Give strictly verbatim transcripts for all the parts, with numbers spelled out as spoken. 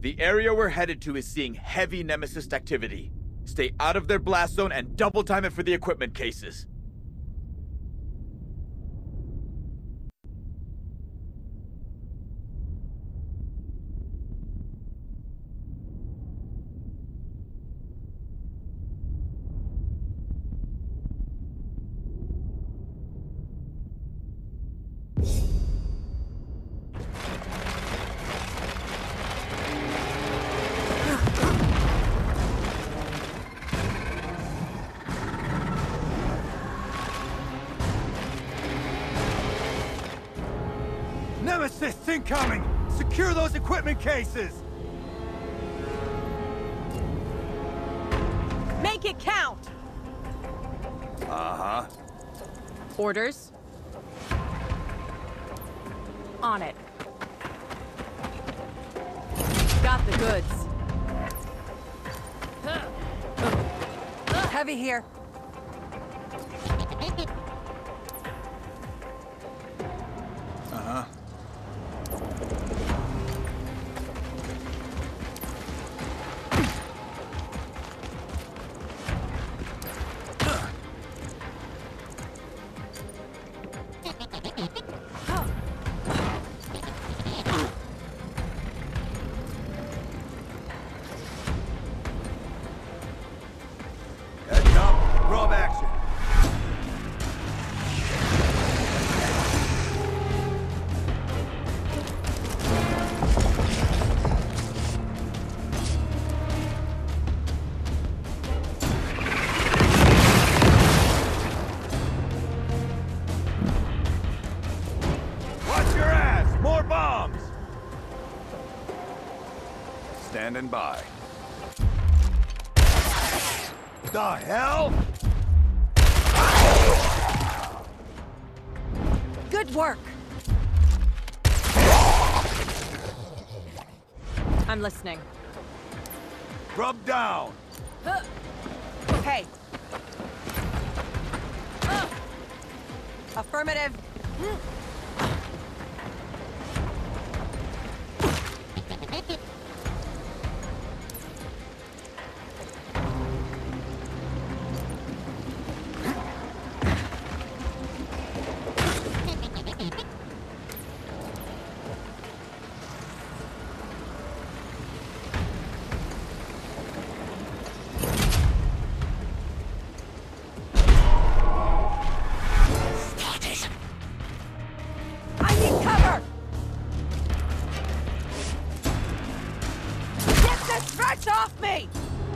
The area we're headed to is seeing heavy Nemesis activity. Stay out of their blast zone and double time it for the equipment cases. Nemesis incoming! Secure those equipment cases! Make it count! Uh-huh. Orders? On it. Got the goods. Heavy here. Uh-huh. Heads up, rub action. Watch your ass! More bombs! Standing by. The hell? Good work. I'm listening. Rub down. Okay. Affirmative. I need cover! Get this threat off me!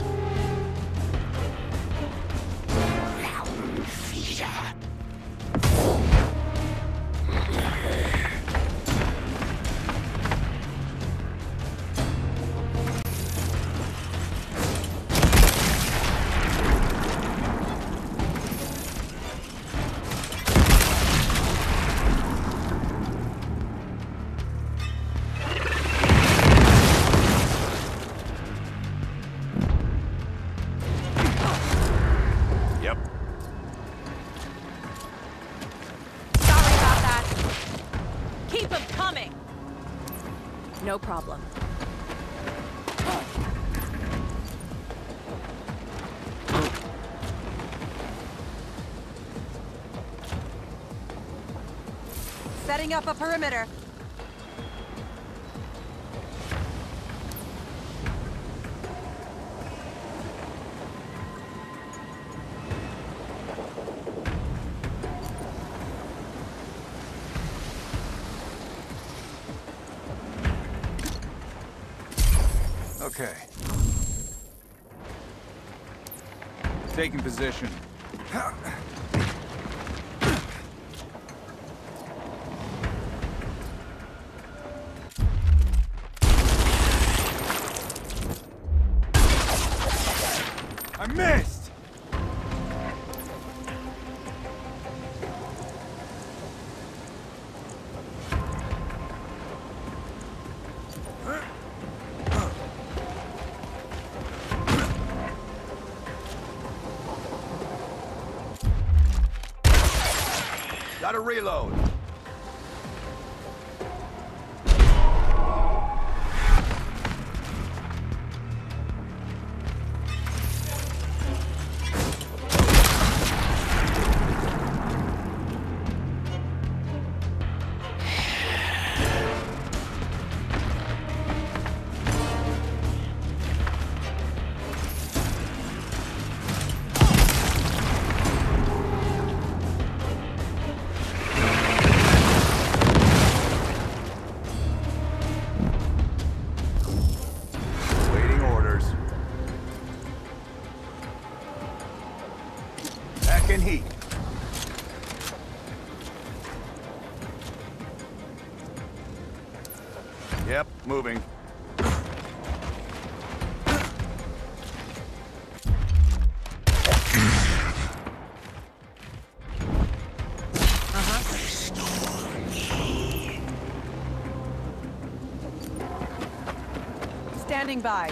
Yep. Sorry about that. Keep them coming! No problem. Setting up a perimeter. Okay. Taking position. I missed! Gotta reload. Yep, moving. Standing by.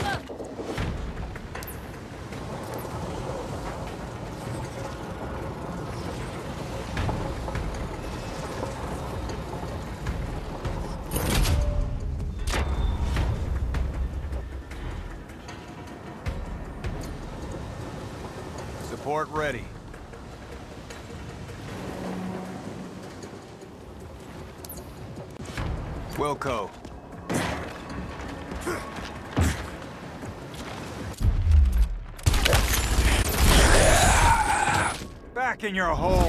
Support ready. Wilco. Back in your hole!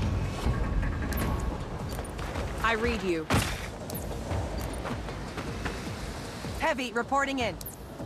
I read you. Heavy, reporting in.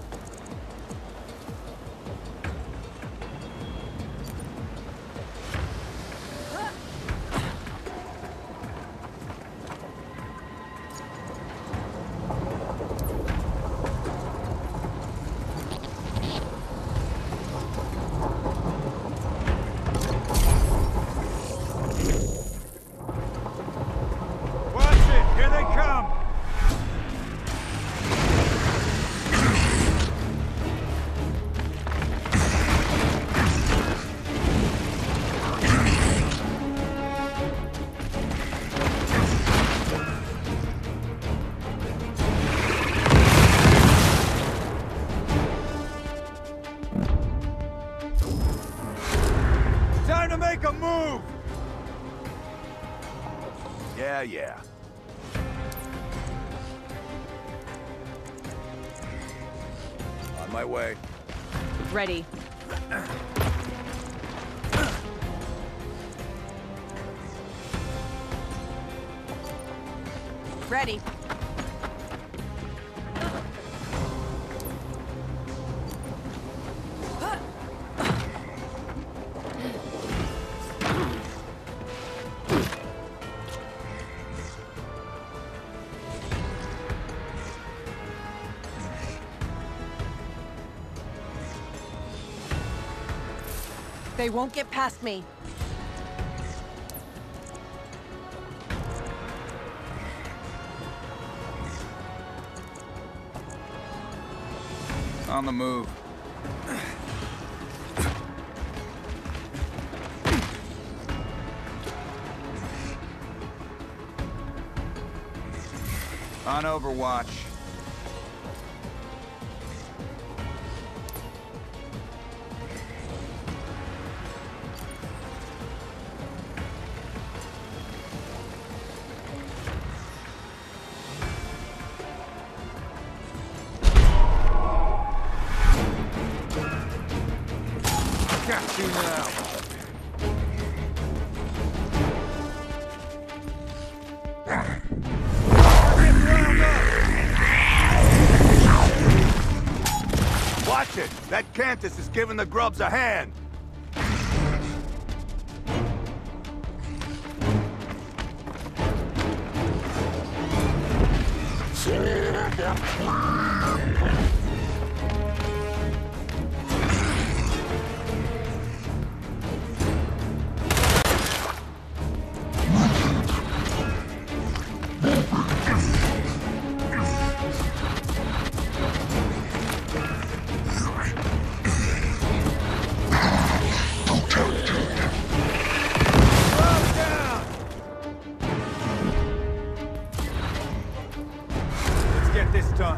Make a move! Yeah, yeah. On my way. Ready. Ready. They won't get past me. On the move. On overwatch. Got you now. Watch it! That Cantus is giving the grubs a hand! This done.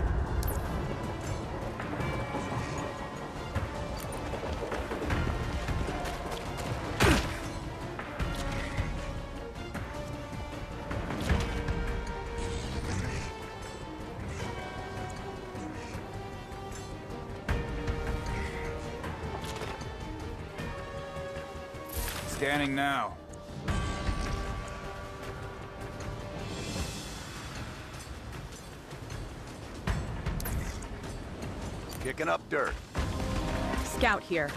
Scanning now. Kicking up dirt. Scout here.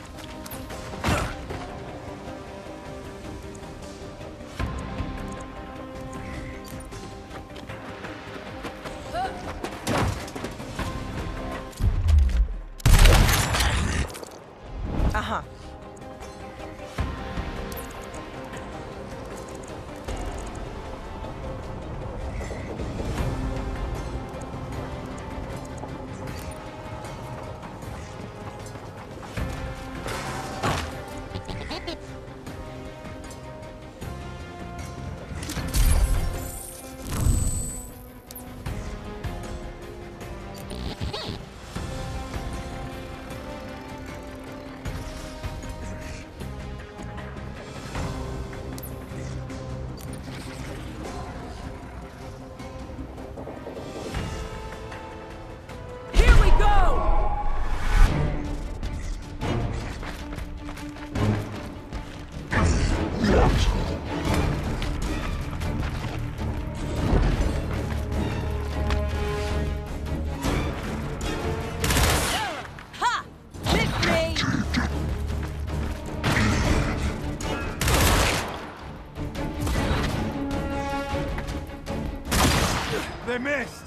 They missed!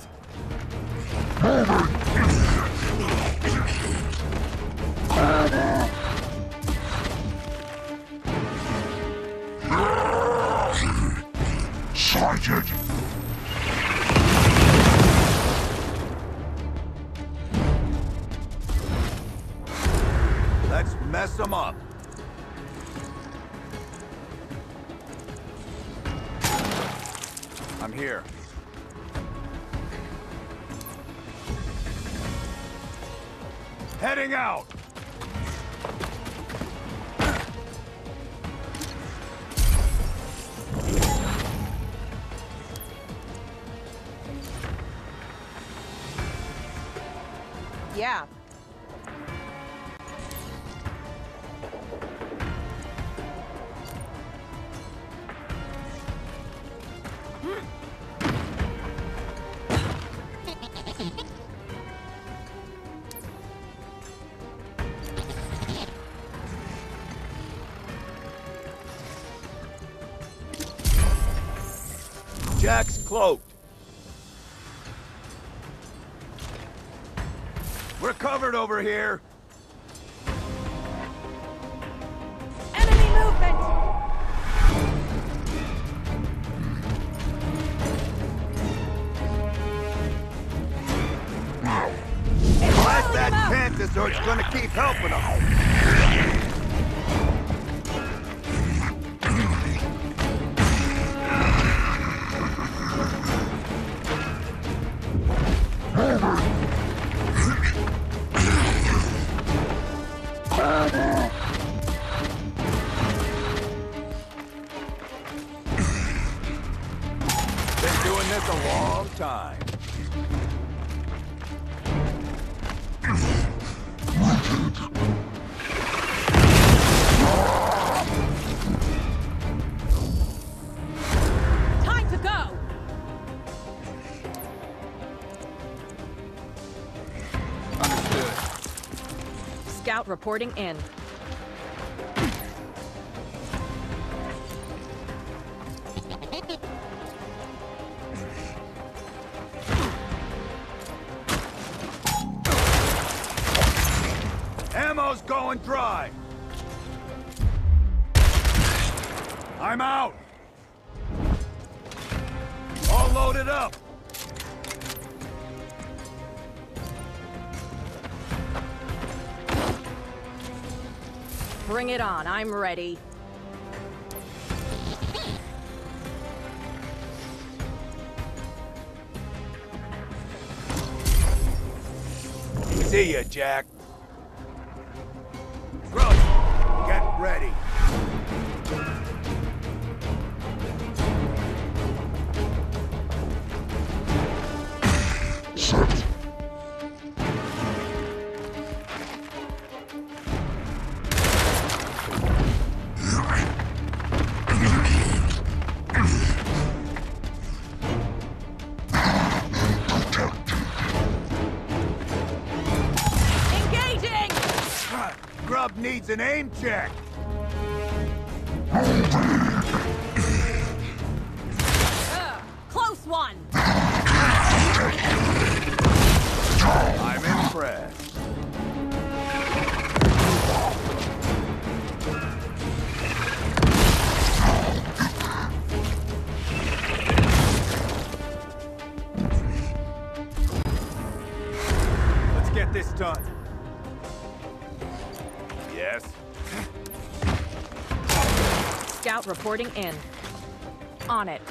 Sighted! Let's mess them up. I'm here. Heading out! Yeah. Jack's cloaked. We're covered over here. Enemy movement! Blast that Cantus or it's gonna keep helping them. Been doing this a long time. Time to go! Understood. Scout reporting in. Ammo's going dry. I'm out. All loaded up. Bring it on, I'm ready. See ya, Jack. Grub, get ready. Set. Engaging! Grub needs an aim check. Ugh, close one! I'm impressed. Let's get this done. Yes? Scout reporting in. On it.